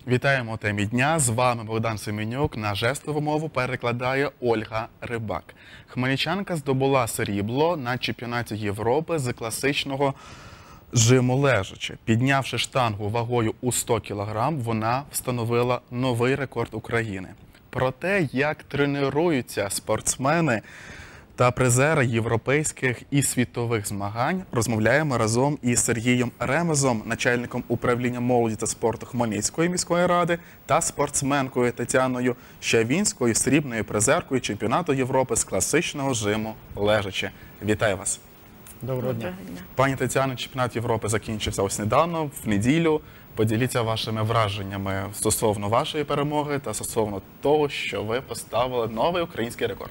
Вітаємо у темі дня. З вами Богдан Семенюк. На жестову мову перекладає Ольга Рибак. Хмельничанка здобула срібло на чемпіонаті Європи з класичного жиму лежачи. Піднявши штангу вагою у 100 кг, вона встановила новий рекорд України. Про те, як тренуються спортсмени та призери європейських і світових змагань, розмовляємо разом із Сергієм Ремезом, начальником управління молоді та спорту Хмельницької міської ради, та спортсменкою Тетяною Щавінською, срібною призеркою чемпіонату Європи з класичного жиму лежачи. Вітаю вас! Доброго дня. Пані Тетяно, чемпіонат Європи закінчився ось недавно, в неділю. Поділіться вашими враженнями стосовно вашої перемоги та стосовно того, що ви поставили новий український рекорд.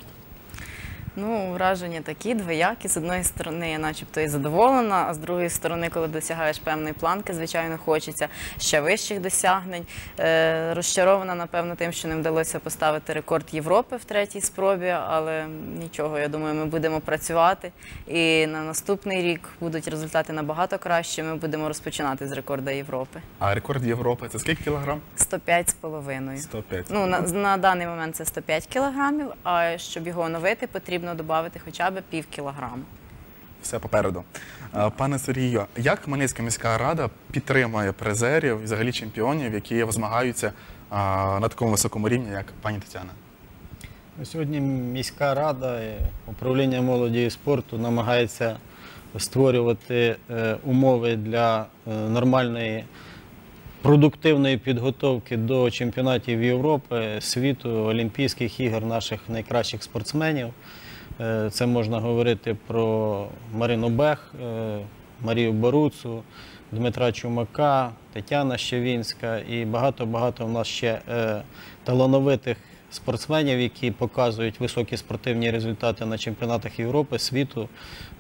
Ну, враження такі, двоякі. З одної сторони, я начебто і задоволена, а з другої сторони, коли досягаєш певної планки, звичайно, хочеться ще вищих досягнень. Розчарована, напевно, тим, що не вдалося поставити рекорд Європи в третій спробі, але нічого, я думаю, ми будемо працювати. І на наступний рік будуть результати набагато кращі, ми будемо розпочинати з рекорду Європи. А рекорд Європи – це скільки кілограм? 105,5. 105. Ну, на даний момент це 105 кілограмів, а щоб його оновити, потрібно додати хоча б пів кілограма. Все попереду. Пане Сергію, як Хмельницька міська рада підтримує призерів, взагалі чемпіонів, які змагаються на такому високому рівні, як пані Тетяна? Сьогодні міська рада, управління молоді і спорту намагається створювати умови для нормальної продуктивної підготовки до чемпіонатів Європи, світу, Олімпійських ігор наших найкращих спортсменів. Це можна говорити про Марину Бех, Марію Боруцу, Дмитра Чумака, Тетяна Щавінська і багато-багато в нас ще талановитих спортсменів, які показують високі спортивні результати на чемпіонатах Європи, світу,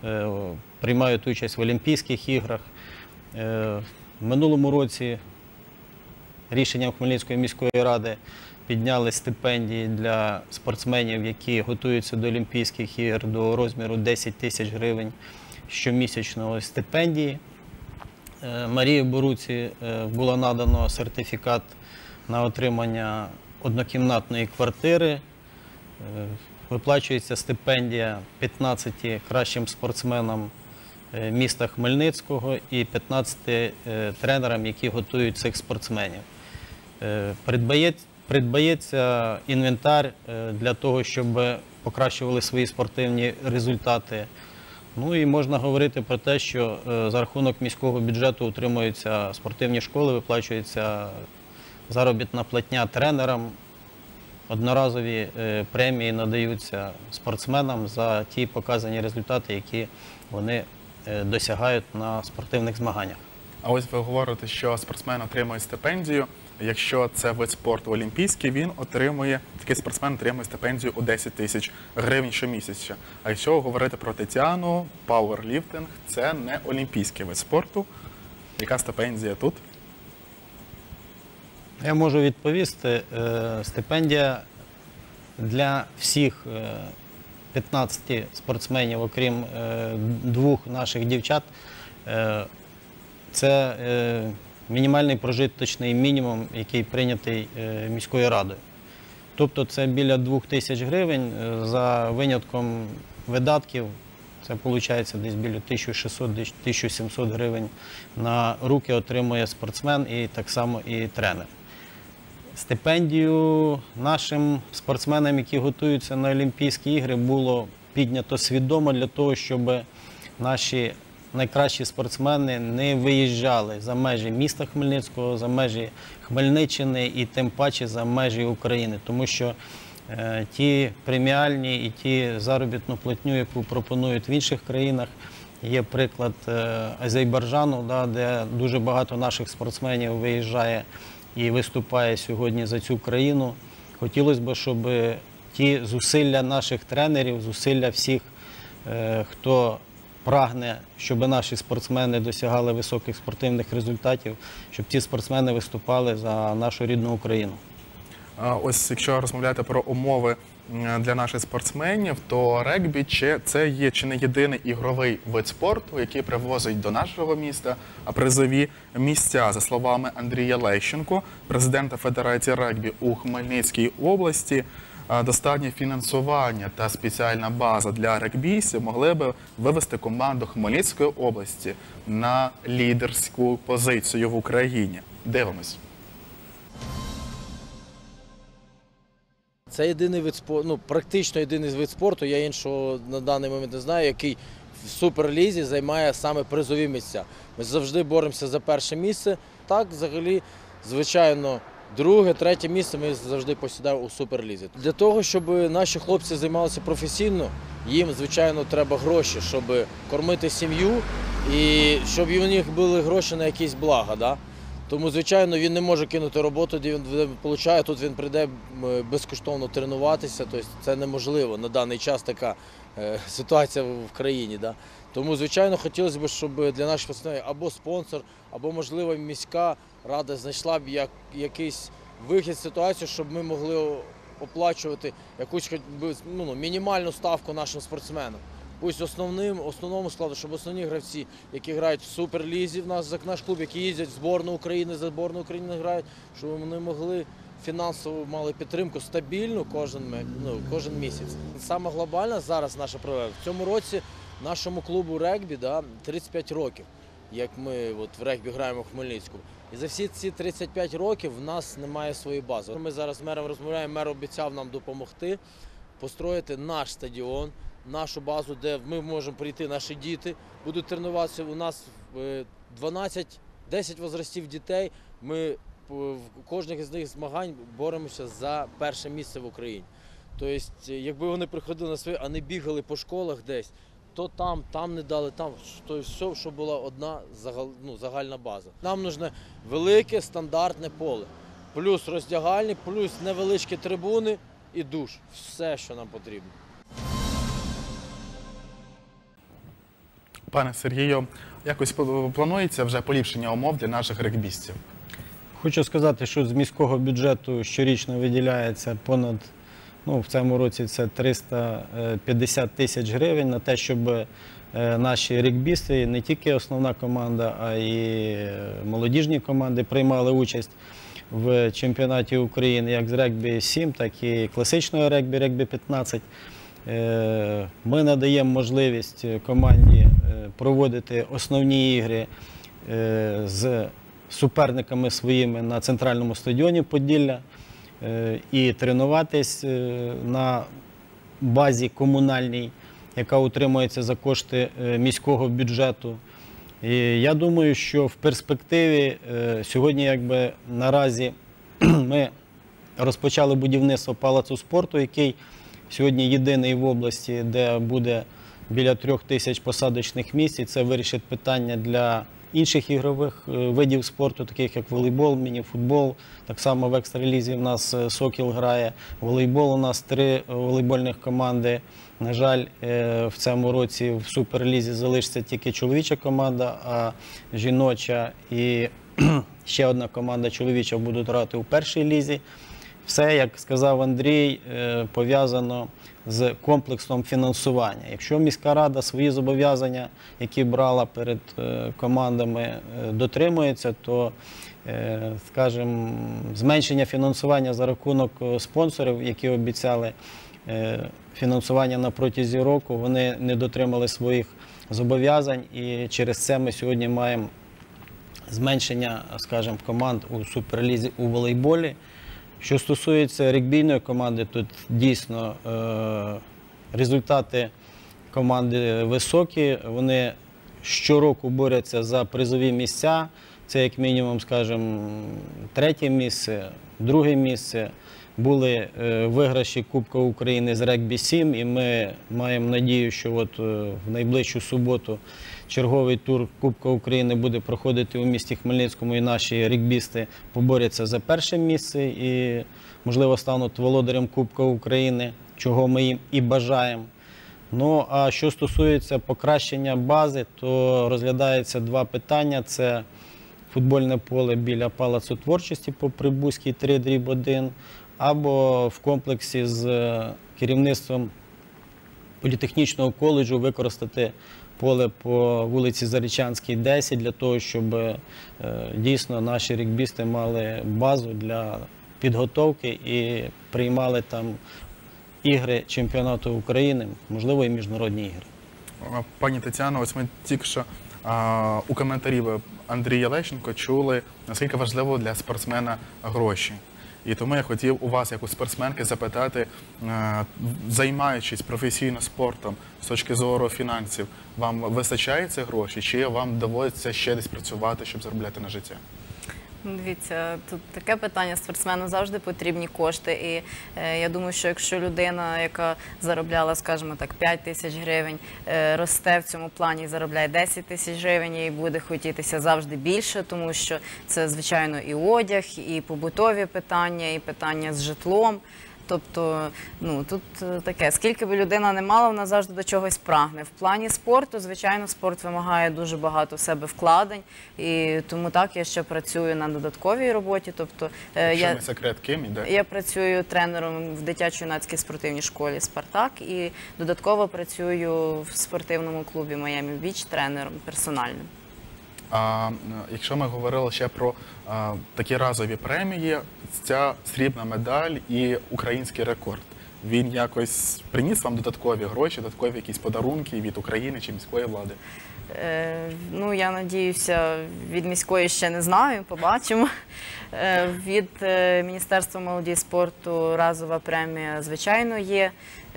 приймають участь в Олімпійських іграх. В минулому році рішенням Хмельницької міської ради підняли стипендії для спортсменів, які готуються до Олімпійських ігор, до розміру 10 тисяч гривень щомісячної стипендії. Марії Боруці було надано сертифікат на отримання однокімнатної квартири. Виплачується стипендія 15 кращим спортсменам міста Хмельницького і 15 тренерам, які готують цих спортсменів. Придбається інвентар для того, щоб покращували свої спортивні результати. Ну і можна говорити про те, що за рахунок міського бюджету утримуються спортивні школи, виплачується заробітна платня тренерам, одноразові премії надаються спортсменам за ті показані результати, які вони досягають на спортивних змаганнях. А ось ви говорите, що спортсмен отримує стипендію. Якщо це вид спорту олімпійський, такий спортсмен отримує стипендію у 10 тисяч гривень щомісяця. А якщо говорити про Тетяну, пауерліфтинг – це не олімпійський вид спорту. Яка стипендія тут? Я можу відповісти. Стипендія для всіх 15 спортсменів, окрім двох наших дівчат, це мінімальний прожиточний мінімум, який прийнятий міською радою. Тобто це біля 2000 гривень, за винятком видатків, це виходить десь біля 1600-1700 гривень на руки отримує спортсмен і так само і тренер. Стипендію нашим спортсменам, які готуються на Олімпійські ігри, було піднято свідомо для того, щоб наші найкращі спортсмени не виїжджали за межі міста Хмельницького, за межі Хмельниччини і тим паче за межі України. Тому що ті преміальні і ті заробітну платню, яку пропонують в інших країнах, є приклад Азербайджану, де дуже багато наших спортсменів виїжджає і виступає сьогодні за цю країну. Хотілося б, щоб ті зусилля наших тренерів, зусилля всіх, хто прагне, щоб наші спортсмени досягали високих спортивних результатів, щоб ті спортсмени виступали за нашу рідну Україну. Ось якщо розмовляти про умови для наших спортсменів, то регбі це є чи не єдиний ігровий вид спорту, який привозить до нашого міста призові місця. За словами Андрія Лещенко, президента Федерації регбі у Хмельницькій області, достатнє фінансування та спеціальна база для регбістів могли б вивести команду Хмельницької області на лідерську позицію в Україні. Дивимось. Це єдиний вид спорту, ну, практично єдиний вид спорту, я іншого на даний момент не знаю, який в суперлізі займає саме призові місця. Ми завжди боремося за перше місце. Так, взагалі, звичайно, друге, третє місце ми завжди посідаємо у суперлізі. Для того, щоб наші хлопці займалися професійно, їм, звичайно, треба гроші, щоб кормити сім'ю і щоб у них були гроші на якісь блага. Да? Тому, звичайно, він не може кинути роботу, де він отримує, тут він прийде безкоштовно тренуватися, тобто це неможливо на даний час така ситуація в країні. Да? Тому, звичайно, хотілося б, щоб для наших спортсменів або спонсор, або, можливо, міська рада знайшла б якийсь вихід з ситуації, щоб ми могли оплачувати якусь мінімальну ставку нашим спортсменам. Пусть основному складу, щоб основні гравці, які грають в суперлізі, наш клуб, які їздять в збірну України, за збірну України грають, щоб вони могли фінансово мали підтримку стабільну кожен місяць. Саме глобальна зараз наша проблема. В цьому році нашому клубу регбі 35 років, як ми в регбі граємо в Хмельницькому. І за всі ці 35 років в нас немає своєї бази. Ми зараз з мером розмовляємо, мер обіцяв нам допомогти построїти наш стадіон, нашу базу, де ми можемо прийти, наші діти будуть тренуватися. У нас 10 возрастів дітей, ми в кожних з них змагань боремося за перше місце в Україні. Тобто, якби вони приходили на свої, а не бігали по школах десь, то там не дали, там, тобто все, щоб була одна загальна база. Нам потрібне велике стандартне поле, плюс роздягальні, плюс невеличкі трибуни і душ. Все, що нам потрібно. Пане Сергію, якось планується вже поліпшення умов для наших регбістів? Хочу сказати, що з міського бюджету щорічно виділяється понад, в цьому році це 350 тисяч гривень на те, щоб наші регбісти, не тільки основна команда, а й молодіжні команди приймали участь в чемпіонаті України як з регбі-7, так і класичного регбі, регбі-15. Ми надаємо можливість команді проводити основні ігри з суперниками своїми на центральному стадіоні Поділля і тренуватись на базі комунальній, яка утримується за кошти міського бюджету. І я думаю, що в перспективі сьогодні наразі ми розпочали будівництво палацу спорту, який сьогодні єдиний в області, де буде біля 3000 посадочних місць. І це вирішить питання для інших ігрових видів спорту, таких як волейбол, міні-футбол. Так само в екстралізі в нас «Сокіл» грає. Волейбол у нас 3 волейбольних команди. На жаль, в цьому році в суперлізі залишиться тільки чоловіча команда, а жіноча і ще одна команда чоловіча будуть грати у першій лізі. Все, як сказав Андрій, пов'язано з комплексом фінансування. Якщо міська рада свої зобов'язання, які брала перед командами, дотримується, то, скажімо, зменшення фінансування за рахунок спонсорів, які обіцяли фінансування на протязі року, вони не дотримали своїх зобов'язань, і через це ми сьогодні маємо зменшення, скажімо, команд у суперлізі у волейболі. Що стосується регбійної команди, тут дійсно результати команди високі, вони щороку борються за призові місця, це як мінімум, скажімо, 3-е місце, 2-е місце. Були виграші Кубка України з регбі-7, і ми маємо надію, що в найближчу суботу черговий тур Кубка України буде проходити у місті Хмельницькому, і наші регбісти поборються за перше місце і, можливо, стануть володарем Кубка України, чого ми їм і бажаємо. Ну, а що стосується покращення бази, то розглядається 2 питання. Це футбольне поле біля Палацу творчості по Прибузькій 3/1, або в комплексі з керівництвом політехнічного коледжу використати поле по вулиці Зарічанській, 10, для того, щоб дійсно наші регбісти мали базу для підготовки і приймали там ігри чемпіонату України, можливо, і міжнародні ігри. Пані Тетяно, ось ми тільки що у коментарі Андрія Лещенко чули, наскільки важливо для спортсмена гроші. І тому я хотів у вас, як у спортсменки, запитати, займаючись професійно спортом з точки зору фінансів, вам вистачає цих грошей, чи вам доводиться ще десь працювати, щоб заробляти на життя? Дивіться, тут таке питання, спортсмену завжди потрібні кошти. І я думаю, що якщо людина, яка заробляла, скажімо так, 5 тисяч гривень, росте в цьому плані і заробляє 10 тисяч гривень, і буде хотітися завжди більше, тому що це, звичайно, і одяг, і побутові питання, і питання з житлом. Тобто, тут таке, скільки б людина не мала, вона завжди до чогось прагне. В плані спорту, звичайно, спорт вимагає дуже багато в себе вкладень, і тому так, я ще працюю на додатковій роботі. Тобто, Якщо не секрет, ким і де? Я працюю тренером в дитячо-юнацькій спортивній школі «Спартак» і додатково працюю в спортивному клубі «Майамі Біч» тренером персональним. А якщо ми говорили ще про такі разові премії, ця срібна медаль і український рекорд, він якось приніс вам додаткові гроші, додаткові якісь подарунки від України чи міської влади? Я надіюся, від міської ще не знаю, побачимо. Від Міністерства молоді і спорту разова премія, звичайно, є.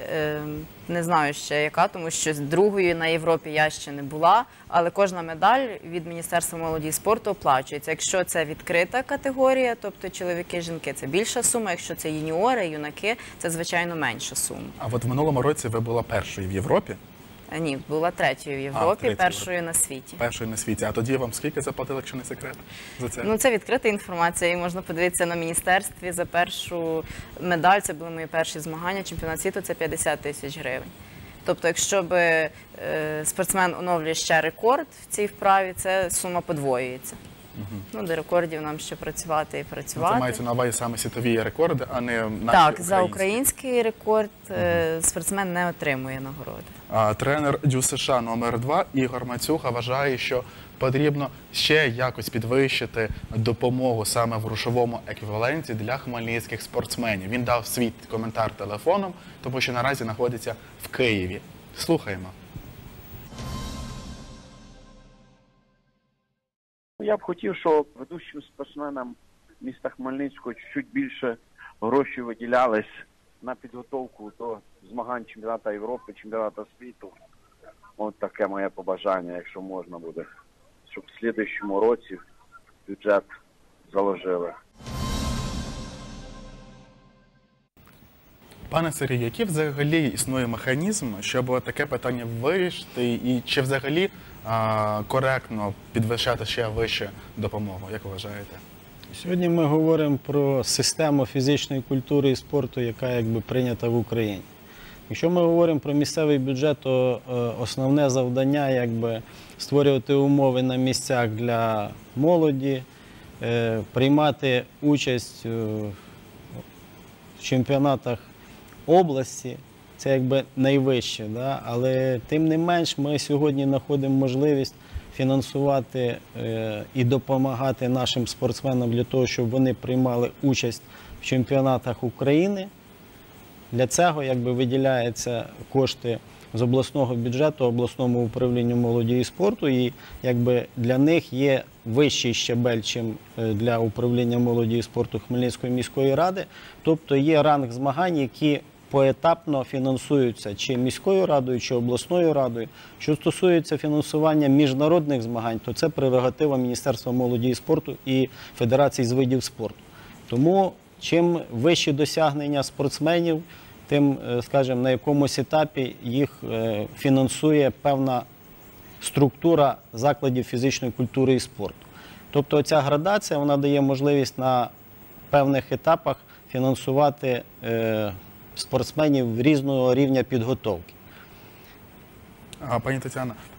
Не знаю ще яка, тому що другої на Європі я ще не була, але кожна медаль від Міністерства молоді і спорту оплачується. Якщо це відкрита категорія, тобто чоловіки, жінки, це більша сума, якщо це юніори, юнаки, це, звичайно, менша сума. А от в минулому році ви була першою в Європі? Ні, була третьою в Європі, першою на світі. Першою на світі. А тоді вам скільки заплатили, якщо не секрет, за це? Це відкрита інформація, і можна подивитися на міністерстві. За першу медаль, це були мої перші змагання, чемпіонат світу, це 50 тисяч гривень. Тобто, якщо б спортсмен оновлює ще рекорд в цій вправі, це сума подвоюється. До рекордів нам ще працювати і працювати. Це мається на увазі саме світові рекорди, а не наші українські? Так, за український рекорд спортсмен не отримує нагороди. Тренер Дю США номер 2 Ігор Мацюха вважає, що потрібно ще якось підвищити допомогу саме в грошовому еквіваленті для хмельницьких спортсменів. Він дав свій коментар телефоном, тому що наразі знаходиться в Києві. Слухаємо. Я б хотів, щоб ведучим спортсменам міста Хмельницького чуть більше грошей виділялись на підготовку до змагань чемпіонату Європи, чемпіонату світу. Ось таке моє побажання, якщо можна буде, щоб в слідуючому році бюджет заложили. Пане Сергію, який взагалі існує механізм, щоб таке питання вирішити, і чи взагалі коректно підвищати ще вище допомогу, як ви вважаєте? Сьогодні ми говоримо про систему фізичної культури і спорту, яка прийнята в Україні. Якщо ми говоримо про місцевий бюджет, то основне завдання створювати умови на місцях для молоді, приймати участь в чемпіонатах області, це найвище, да? Але тим не менш ми сьогодні знаходимо можливість фінансувати і допомагати нашим спортсменам для того, щоб вони приймали участь в чемпіонатах України. Для цього виділяються кошти з обласного бюджету, обласному управлінню молоді і спорту, і для них є вищий щабель, чим для управління молоді і спорту Хмельницької міської ради. Тобто є ранг змагань, які поетапно фінансуються чи міською радою, чи обласною радою. Що стосується фінансування міжнародних змагань, то це прерогатива Міністерства молоді і спорту і Федерації з видів спорту. Тому чим вищі досягнення спортсменів, тим, скажімо, на якомусь етапі їх фінансує певна структура закладів фізичної культури і спорту. Тобто ця градація, вона дає можливість на певних етапах фінансувати спортсменів різного рівня підготовки. Пані Тетяно,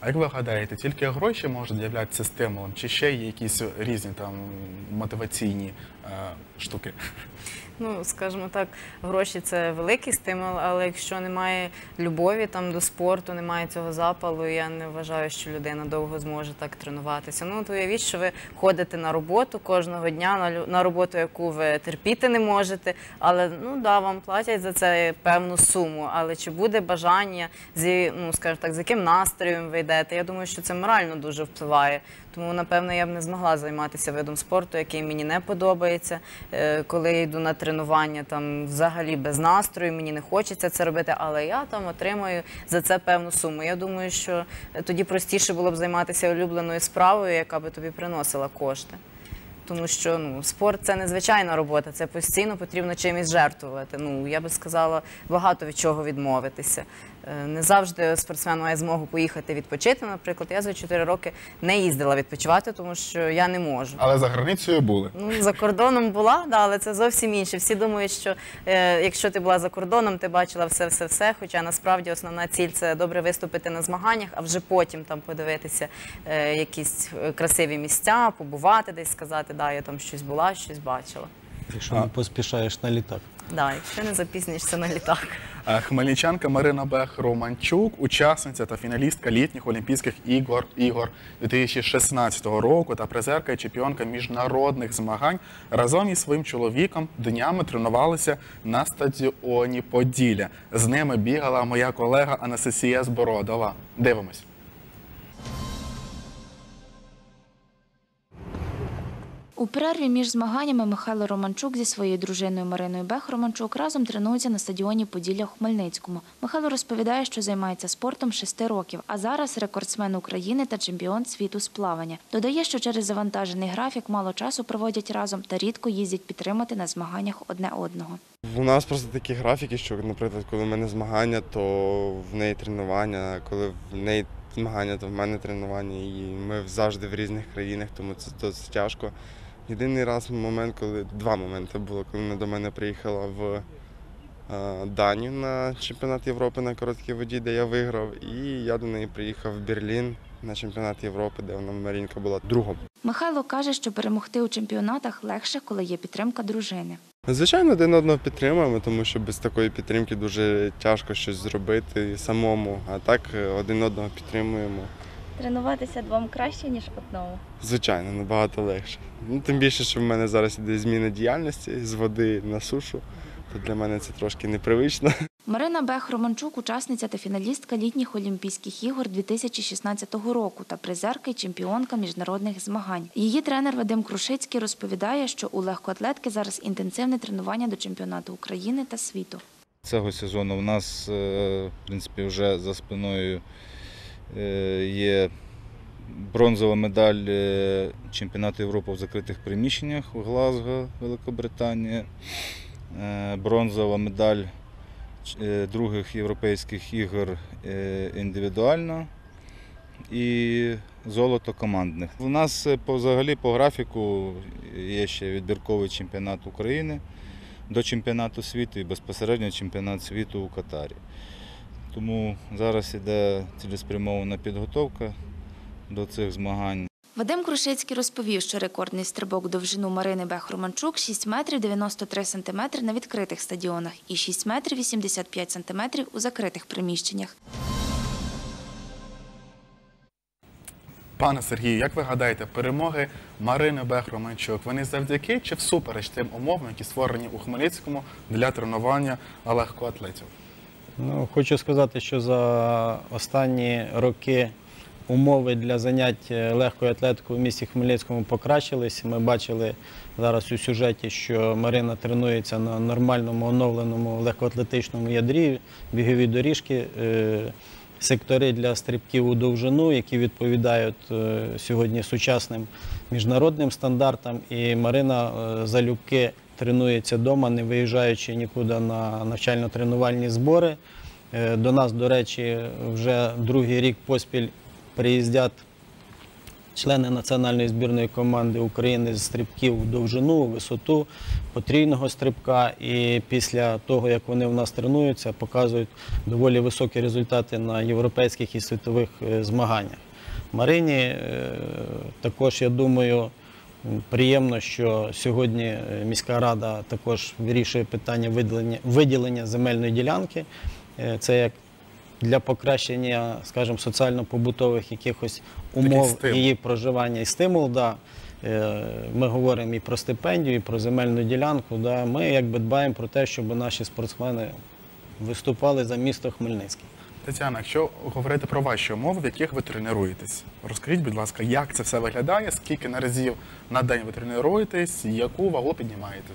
А як ви гадаєте, тільки гроші можуть з'являтися стимулом, чи ще є якісь різні там мотиваційні штуки? Ну, скажімо так, гроші – це великий стимул, але якщо немає любові там до спорту, немає цього запалу, я не вважаю, що людина довго зможе так тренуватися. Ну, от уявіть, що ви ходите на роботу кожного дня, на роботу, яку ви терпіти не можете, але, ну, да, вам платять за це певну суму, але чи буде бажання, ну, скажімо так, з яким настроєм ви йдете? Я думаю, що це морально дуже впливає. Тому, напевно, я б не змогла займатися видом спорту, який мені не подобається. Коли я йду на тренування, там взагалі без настрою, мені не хочеться це робити, але я там отримую за це певну суму. Я думаю, що тоді простіше було б займатися улюбленою справою, яка би тобі приносила кошти. Тому що, ну, спорт – це незвичайна робота, це постійно потрібно чимось жертвувати. Ну, я би сказала, багато від чого відмовитися. Не завжди спортсмен має змогу поїхати відпочити. Наприклад, я за 4 роки не їздила відпочивати, тому що я не можу. Але за границею були? Ну, за кордоном була, да, але це зовсім інше. Всі думають, що якщо ти була за кордоном, ти бачила все, хоча насправді основна ціль – це добре виступити на змаганнях, а вже потім там подивитися якісь красиві місця, побувати десь, сказати, да, я там щось була, щось бачила. Якщо не поспішаєш на літак. Да, якщо не запізнишся на літак. Хмельничанка Марина Бех-Романчук, учасниця та фіналістка літніх Олімпійських ігор 2016 року та призерка і чемпіонка міжнародних змагань, разом із своїм чоловіком днями тренувалися на стадіоні Поділля. З ними бігала моя колега Анастасія Збородова. Дивимось. У перерві між змаганнями Михайло Романчук зі своєю дружиною Мариною Бех-Романчук разом тренуються на стадіоні Поділля у Хмельницькому. Михайло розповідає, що займається спортом 6 років, а зараз рекордсмен України та чемпіон світу з плавання. Додає, що через завантажений графік мало часу проводять разом та рідко їздять підтримати на змаганнях одне одного. У нас просто такі графіки, що, наприклад, коли в мене змагання, то в неї тренування, коли в неї змагання, то в мене тренування. І ми завжди в різних країнах, тому це досить тяжко. Єдиний два моменти було, коли вона до мене приїхала в Данію на чемпіонат Європи на короткій воді, де я виграв, і я до неї приїхав в Берлін на чемпіонат Європи, де вона Марінка була другом. Михайло каже, що перемогти у чемпіонатах легше, коли є підтримка дружини. Звичайно, один одного підтримуємо, тому що без такої підтримки дуже тяжко щось зробити самому, а так один одного підтримуємо. Тренуватися двом краще, ніж одному? Звичайно, набагато легше. Тим більше, що в мене зараз іде зміна діяльності з води на сушу, то для мене це трошки непривично. Марина Бех-Романчук – учасниця та фіналістка літніх Олімпійських ігор 2016 року та призерка і чемпіонка міжнародних змагань. Її тренер Вадим Крушицький розповідає, що у легкоатлетки зараз інтенсивне тренування до чемпіонату України та світу. Цього сезону в нас, в принципі, вже за спиною є бронзова медаль чемпіонату Європи в закритих приміщеннях у Глазго, Великобританія, бронзова медаль других європейських ігор індивідуально і золото командних. У нас взагалі по графіку є ще відбірковий чемпіонат України до чемпіонату світу і безпосередньо чемпіонат світу у Катарі. Тому зараз іде цілеспрямована підготовка до цих змагань. Вадим Крушицький розповів, що рекордний стрибок довжину Марини Бех-Романчук – 6 метрів 93 сантиметри на відкритих стадіонах і 6 метрів 85 сантиметрів у закритих приміщеннях. Пане Сергію, як ви гадаєте, перемоги Марини Бех-Романчук, вони завдяки чи всупереч тим умовам, які створені у Хмельницькому для тренування легкоатлетів? Ну, хочу сказати, що за останні роки умови для занять легкою атлетикою в місті Хмельницькому покращились. Ми бачили зараз у сюжеті, що Марина тренується на нормальному оновленому легкоатлетичному ядрі, бігові доріжки, сектори для стрибків у довжину, які відповідають сьогодні сучасним міжнародним стандартам. І Марина залюбки тренується вдома, не виїжджаючи нікуди на навчально-тренувальні збори. До нас, до речі, вже другий рік поспіль приїздять члени національної збірної команди України з стрибків у довжину, висоту, потрійного стрибка. І після того, як вони в нас тренуються, показують доволі високі результати на європейських і світових змаганнях. Марині також, я думаю, приємно, що сьогодні міська рада також вирішує питання виділення земельної ділянки. Це як для покращення, скажімо, соціально-побутових якихось умов її проживання і стимул. Да. Ми говоримо і про стипендію, і про земельну ділянку. Да. Ми якби дбаємо про те, щоб наші спортсмени виступали за місто Хмельницький. Тетяна, якщо говорити про ваші умови, в яких ви тренуєтесь, розкажіть, будь ласка, як це все виглядає, скільки разів на день ви тренуєтесь, яку вагу піднімаєте?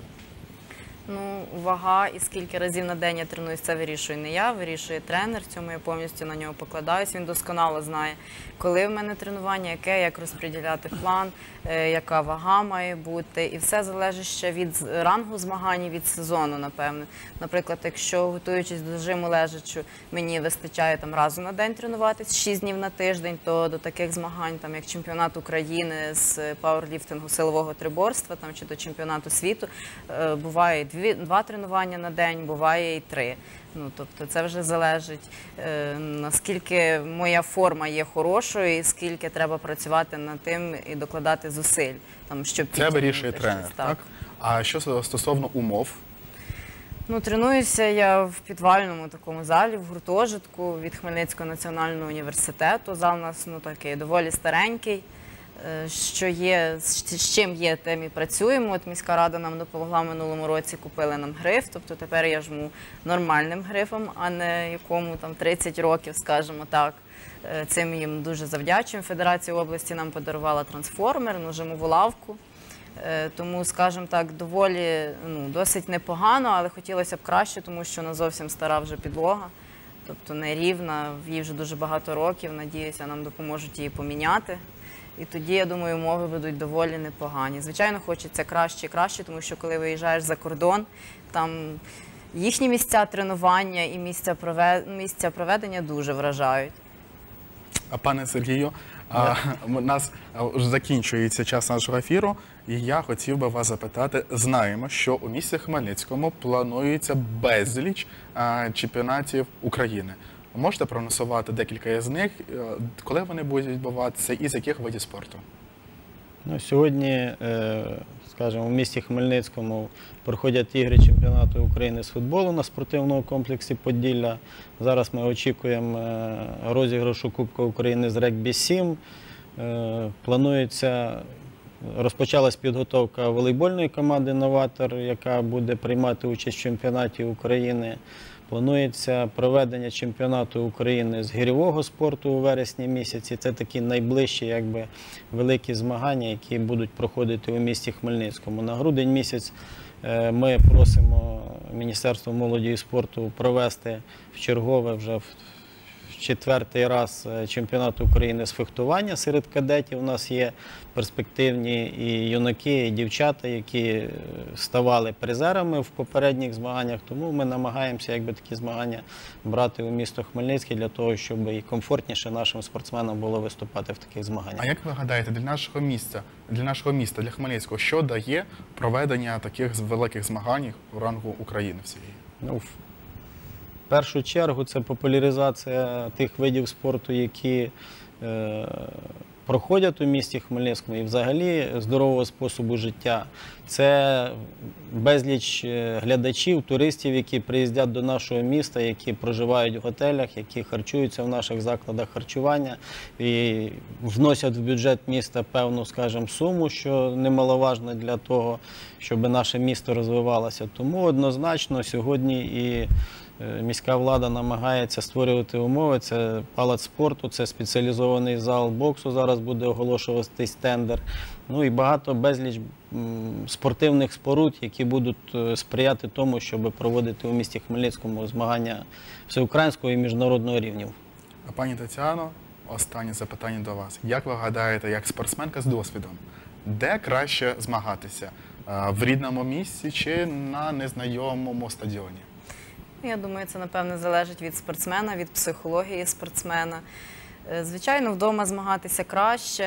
Ну, вага і скільки разів на день я тренуюсь, це вирішую не я, вирішує тренер. В цьому я повністю на нього покладаюсь. Він досконало знає, коли в мене тренування, яке, як розподіляти план, яка вага має бути. І все залежить ще від рангу змагань, від сезону, напевне. Наприклад, якщо готуючись до жиму лежачу, мені вистачає там разу на день тренуватись, 6 днів на тиждень, то до таких змагань, там, як чемпіонат України з пауерліфтингу силового триборства, там, чи до чемпіонату світу, буває 2 тренування на день, буває і 3. Ну, тобто це вже залежить, наскільки моя форма є хорошою і скільки треба працювати над тим і докладати зусиль. Там, щоб це вирішує тренер, так? А що стосовно умов? Ну, тренуюся я в підвальному такому залі, в гуртожитку від Хмельницького національного університету. Зал у нас такий доволі старенький. Що є, з чим є, тим і працюємо. От міська рада нам допомогла в минулому році, купили нам гриф, тобто тепер я жму нормальним грифом, а не якому там 30 років, скажімо так. Цим їм дуже завдячуємо. Федерація області нам подарувала трансформер, жимову лавку. Тому, скажімо так, доволі, досить непогано, але хотілося б краще, тому що вона зовсім стара вже підлога, тобто нерівна, їй вже дуже багато років, надіюся, нам допоможуть її поміняти. І тоді, я думаю, умови будуть доволі непогані. Звичайно, хочеться краще і краще, тому що коли виїжджаєш за кордон, там їхні місця тренування і місця проведення дуже вражають. А пане Сергію, у нас вже закінчується час нашого ефіру, і я хотів би вас запитати, знаємо, що у місті Хмельницькому планується безліч чемпіонатів України. Можете проанонсувати декілька з них, коли вони будуть відбуватися і з яких видів спорту? Ну, сьогодні, скажімо, у місті Хмельницькому проходять ігри чемпіонату України з футболу на спортивному комплексі Поділля. Зараз ми очікуємо розіграшу Кубка України з регбі-7. Розпочалась підготовка волейбольної команди «Новатор», яка буде приймати участь в чемпіонаті України. Планується проведення чемпіонату України з гірьового спорту у вересні місяці. Це такі найближчі великі змагання, які будуть проходити у місті Хмельницькому. На грудень місяць ми просимо Міністерство молоді і спорту провести вчергове вже в 4-й раз чемпіонат України з фехтування серед кадетів. У нас є перспективні і юнаки, і дівчата, які ставали призерами в попередніх змаганнях. Тому ми намагаємося такі змагання брати у місто Хмельницьке для того, щоб і комфортніше нашим спортсменам було виступати в таких змаганнях. А як ви гадаєте, для нашого міста, для Хмельницького, що дає проведення таких великих змагань у рангу України всієї? В першу чергу це популяризація тих видів спорту, які проходять у місті Хмельницькому, і взагалі здорового способу життя. Це безліч глядачів, туристів, які приїздять до нашого міста, які проживають в готелях, які харчуються в наших закладах харчування і вносять в бюджет міста певну, скажімо, суму, що немаловажно для того, щоб наше місто розвивалося. Тому однозначно сьогодні і міська влада намагається створювати умови. Це палац спорту, це спеціалізований зал боксу, зараз буде оголошуватись тендер. Ну і безліч спортивних споруд, які будуть сприяти тому, щоб проводити у місті Хмельницькому змагання всеукраїнського і міжнародного рівнів. А пані Тетяно, останнє запитання до вас. Як ви гадаєте, як спортсменка з досвідом, де краще змагатися? В рідному місті чи на незнайомому стадіоні? Я думаю, це, напевне, залежить від спортсмена, від психології спортсмена. Звичайно, вдома змагатися краще.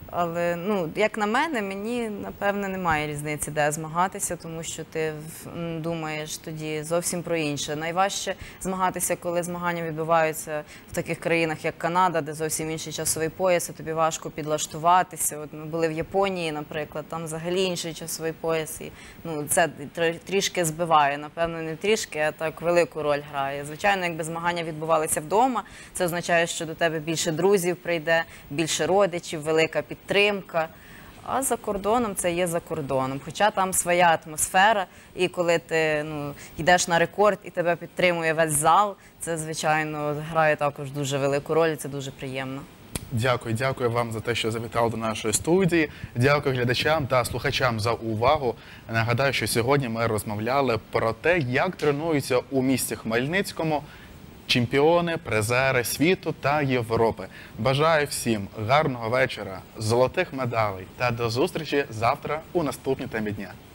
Але, ну, як на мене, мені, напевне, немає різниці, де змагатися, тому що ти думаєш тоді зовсім про інше. Найважче змагатися, коли змагання відбуваються в таких країнах, як Канада, де зовсім інший часовий пояс, і тобі важко підлаштуватися. От ми були в Японії, наприклад, там взагалі інший часовий пояс, і ну, це трішки збиває, напевно, не трішки, а так велику роль грає. Звичайно, якби змагання відбувалися вдома, це означає, що до тебе більше друзів прийде, більше родичів, велика підтримка. А за кордоном це є за кордоном. Хоча там своя атмосфера, і коли ти йдеш на рекорд і тебе підтримує весь зал, це, звичайно, грає також дуже велику роль, і це дуже приємно. Дякую вам за те, що завітали до нашої студії. Дякую глядачам та слухачам за увагу. Нагадаю, що сьогодні ми розмовляли про те, як тренуються у місті Хмельницькому чемпіони, призери світу та Європи. Бажаю всім гарного вечора, золотих медалей та до зустрічі завтра у наступній темі дня.